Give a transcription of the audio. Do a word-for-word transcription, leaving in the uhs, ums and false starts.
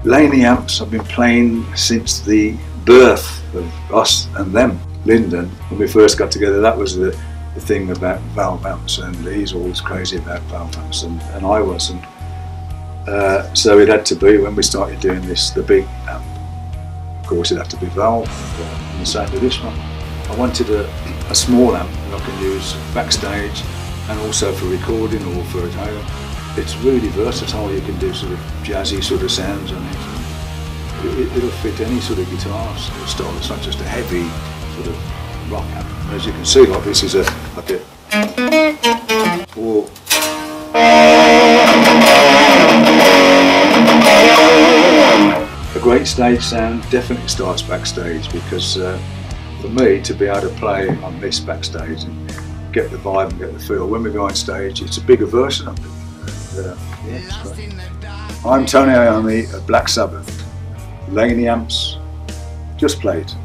Laney amps I've been playing since the birth of us and them. Lyndon, when we first got together, that was the, the thing about valve amps, and he's always crazy about valve amps, and, and I wasn't. Uh, so it had to be, when we started doing this, the big amp. Of course it had to be valve, and the same with this one. I wanted a, a small amp that I can use backstage and also for recording or for at home. It's really versatile. You can do sort of jazzy sort of sounds on it. it, it it'll fit any sort of guitar style. It's not just a heavy sort of rock amp. As you can see, like this is a like a or a great stage sound. Definitely starts backstage, because uh, for me to be able to play on this backstage and get the vibe and get the feel, when we go on stage, it's a bigger version of it. And, uh, yeah, it's great. I'm Tony Iommi of Black Sabbath. Laney amps, just played.